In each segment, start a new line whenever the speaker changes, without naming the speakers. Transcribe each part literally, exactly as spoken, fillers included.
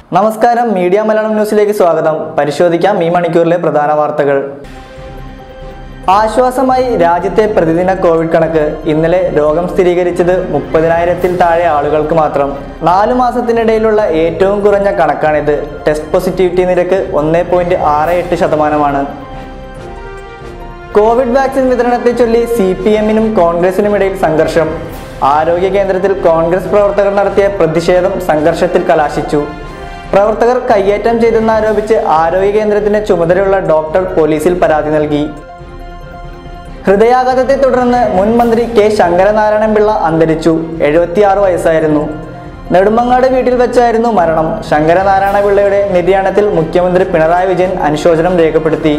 നമസ്കാരം, മീഡിയ മലയാളം ന്യൂസിലേക്ക് സ്വാഗതം. പരിശോധിക്കാം ഈ മണിക്കൂറിലെ പ്രധാന വാർത്തകൾ. ആശ്വാസമായി രാജ്യത്തെ പ്രതിദിന കോവിഡ് കണക്ക്. ഇന്നലെ രോഗം സ്ഥിരീകരിച്ചത് മുപ്പതിനായിരത്തിൽ താഴെ ആളുകൾക്ക് മാത്രം. നാലു മാസത്തിനിടയിലുള്ള ഏറ്റവും കുറഞ്ഞ കണക്കാണിത്. ടെസ്റ്റ് പോസിറ്റിവിറ്റി നിരക്ക് ഒന്ന് പോയിന്റ് ആറ് എട്ട് ശതമാനമാണ്. കോവിഡ് വാക്സിൻ വിതരണത്തെ ചൊല്ലി സി പി എമ്മിനും കോൺഗ്രസിനും ഇടയിൽ സംഘർഷം. ആരോഗ്യ കേന്ദ്രത്തിൽ കോൺഗ്രസ് പ്രവർത്തകർ നടത്തിയ പ്രതിഷേധം സംഘർഷത്തിൽ കലാശിച്ചു. പ്രവർത്തകർ കയ്യേറ്റം ചെയ്തെന്നാരോപിച്ച് ആരോഗ്യ കേന്ദ്രത്തിന്റെ ചുമതലയുള്ള ഡോക്ടർ പോലീസിൽ പരാതി നൽകി. ഹൃദയാഘാതത്തെ തുടർന്ന് മുൻ മന്ത്രി കെ ശങ്കരനാരായണൻ പിള്ള അന്തരിച്ചു. എഴുപത്തിയാറ് വയസ്സായിരുന്നു. നെടുമങ്ങാട് വീട്ടിൽ വെച്ചായിരുന്നു മരണം. ശങ്കരനാരായണ പിള്ളയുടെ നിര്യാണത്തിൽ മുഖ്യമന്ത്രി പിണറായി വിജയൻ അനുശോചനം രേഖപ്പെടുത്തി.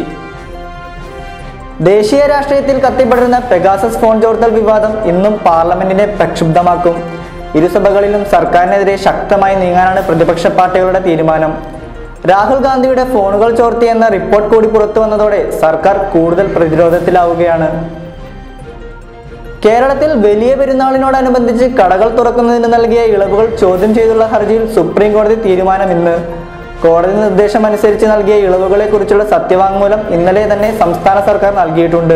ദേശീയ രാഷ്ട്രീയത്തിൽ കത്തിപ്പടരുന്ന പെഗാസസ് ഫോൺ ചോർത്തൽ വിവാദം ഇന്നും പാർലമെന്റിനെ പ്രക്ഷുബ്ധമാക്കും. ഇരുസഭകളിലും സർക്കാരിനെതിരെ ശക്തമായി നീങ്ങാനാണ് പ്രതിപക്ഷ പാർട്ടികളുടെ തീരുമാനം. രാഹുൽ ഗാന്ധിയുടെ ഫോണുകൾ ചോർത്തിയെന്ന റിപ്പോർട്ട് കൂടി പുറത്തു വന്നതോടെ സർക്കാർ കൂടുതൽ പ്രതിരോധത്തിലാവുകയാണ്. കേരളത്തിൽ വലിയ പെരുന്നാളിനോടനുബന്ധിച്ച് കടകൾ തുറക്കുന്നതിന് നൽകിയ ഇളവുകൾ ചോദ്യം ചെയ്തുള്ള ഹർജിയിൽ സുപ്രീം കോടതി തീരുമാനം ഇന്ന്. കോടതി നിർദ്ദേശമനുസരിച്ച് നൽകിയ ഇളവുകളെ കുറിച്ചുള്ള സത്യവാങ്മൂലം ഇന്നലെ തന്നെ സംസ്ഥാന സർക്കാർ നൽകിയിട്ടുണ്ട്.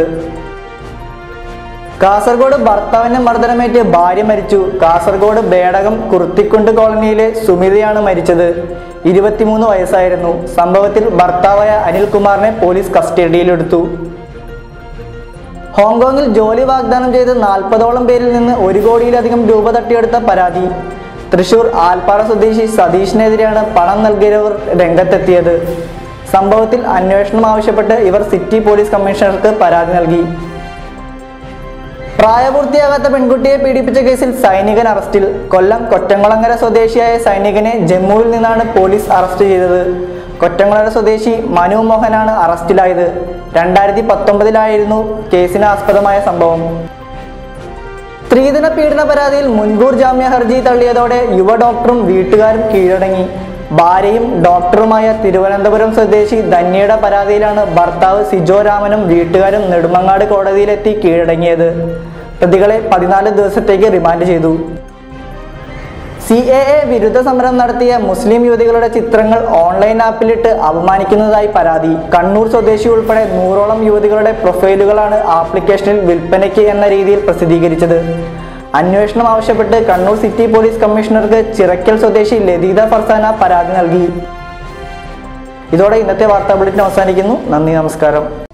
കാസർഗോഡ് ഭർത്താവിനെ മർദ്ദനമേറ്റ് ഭാര്യ മരിച്ചു. കാസർഗോഡ് ബേടകം കുർത്തിക്കുണ്ട് കോളനിയിലെ സുമിതയാണ് മരിച്ചത്. ഇരുപത്തിമൂന്ന് വയസ്സായിരുന്നു. സംഭവത്തിൽ ഭർത്താവായ അനിൽകുമാറിനെ പോലീസ് കസ്റ്റഡിയിലെടുത്തു. ഹോങ്കോങ്ങിൽ ജോലി വാഗ്ദാനം ചെയ്ത് നാൽപ്പതോളം പേരിൽ നിന്ന് ഒരു കോടിയിലധികം രൂപ തട്ടിയെടുത്ത പരാതി. തൃശൂർ ആൽപ്പാറ സ്വദേശി സതീഷിനെതിരെയാണ് പണം നൽകിയവർ രംഗത്തെത്തിയത്. സംഭവത്തിൽ അന്വേഷണം ആവശ്യപ്പെട്ട് ഇവർ സിറ്റി പോലീസ് കമ്മീഷണർക്ക് പരാതി നൽകി. പ്രായപൂർത്തിയാകാത്ത പെൺകുട്ടിയെ പീഡിപ്പിച്ച കേസിൽ സൈനികൻ അറസ്റ്റിൽ. കൊല്ലം കൊറ്റംകുളങ്ങര സ്വദേശിയായ സൈനികനെ ജമ്മുവിൽ നിന്നാണ് പോലീസ് അറസ്റ്റ് ചെയ്തത്. കൊറ്റംകുളങ്ങര സ്വദേശി മനു മോഹനാണ് അറസ്റ്റിലായത്. രണ്ടായിരത്തി പത്തൊമ്പതിലായിരുന്നു കേസിന് ആസ്പദമായ സംഭവം. സ്ത്രീധന പീഡന പരാതിയിൽ മുൻകൂർ ജാമ്യ ഹർജി തള്ളിയതോടെ യുവ ഡോക്ടറും വീട്ടുകാരും കീഴടങ്ങി. ഭാര്യയും ഡോക്ടറുമായ തിരുവനന്തപുരം സ്വദേശി ധന്യയുടെ പരാതിയിലാണ് ഭർത്താവ് സിജോ രാമനും വീട്ടുകാരും നെടുമങ്ങാട് കോടതിയിലെത്തി കീഴടങ്ങിയത്. പ്രതികളെ പതിനാല് ദിവസത്തേക്ക് റിമാൻഡ് ചെയ്തു. സി എ എ വിരുദ്ധ സമരം നടത്തിയ മുസ്ലിം യുവതികളുടെ ചിത്രങ്ങൾ ഓൺലൈൻ ആപ്പിലിട്ട് അപമാനിക്കുന്നതായി പരാതി. കണ്ണൂർ സ്വദേശി ഉൾപ്പെടെ നൂറോളം യുവതികളുടെ പ്രൊഫൈലുകളാണ് ആപ്ലിക്കേഷനിൽ വിൽപ്പനയ്ക്ക് എന്ന രീതിയിൽ പ്രസിദ്ധീകരിച്ചത്. അന്വേഷണം ആവശ്യപ്പെട്ട് കണ്ണൂർ സിറ്റി പോലീസ് കമ്മീഷണർക്ക് ചിറക്കൽ സ്വദേശി ലതീത ഫർസാന പരാതി നൽകി. ഇതോടെ ഇന്നത്തെ വാർത്താ ബുള്ളറ്റിൻ അവസാനിക്കുന്നു. നന്ദി, നമസ്കാരം.